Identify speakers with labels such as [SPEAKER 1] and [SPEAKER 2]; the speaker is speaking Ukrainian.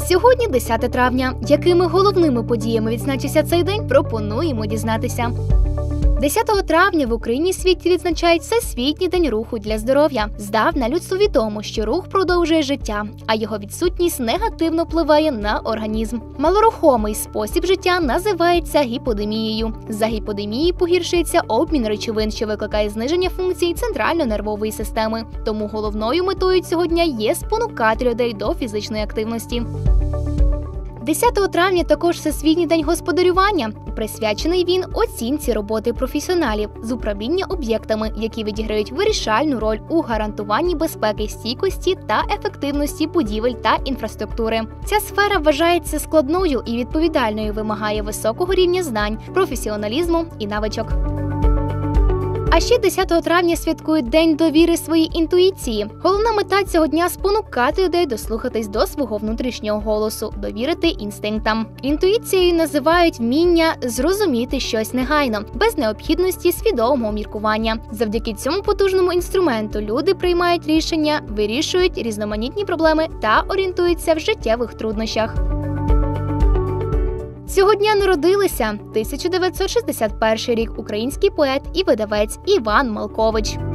[SPEAKER 1] Сьогодні 10 травня. Якими головними подіями відзначився цей день, пропонуємо дізнатися. 10 травня в Україні і світі відзначають Всесвітній день руху для здоров'я. Здавна людству відомо, що рух продовжує життя, а його відсутність негативно впливає на організм. Малорухомий спосіб життя називається гіподемією. За гіподемією погіршується обмін речовин, що викликає зниження функцій центрально-нервової системи. Тому головною метою цього дня є спонукати людей до фізичної активності. 10 травня також Всесвітній день господарювання. Присвячений він оцінці роботи професіоналів з управління об'єктами, які відіграють вирішальну роль у гарантуванні безпеки, стійкості та ефективності будівель та інфраструктури. Ця сфера вважається складною і відповідальною, вимагає високого рівня знань, професіоналізму і навичок. А ще 10 травня святкують День довіри своїй інтуїції. Головна мета цього дня – спонукати людей дослухатись до свого внутрішнього голосу, довірити інстинктам. Інтуїцією називають вміння зрозуміти щось негайно, без необхідності свідомого міркування. Завдяки цьому потужному інструменту люди приймають рішення, вирішують різноманітні проблеми та орієнтуються в життєвих труднощах. Цього дня народилися 1961 рік український поет і видавець Іван Малкович.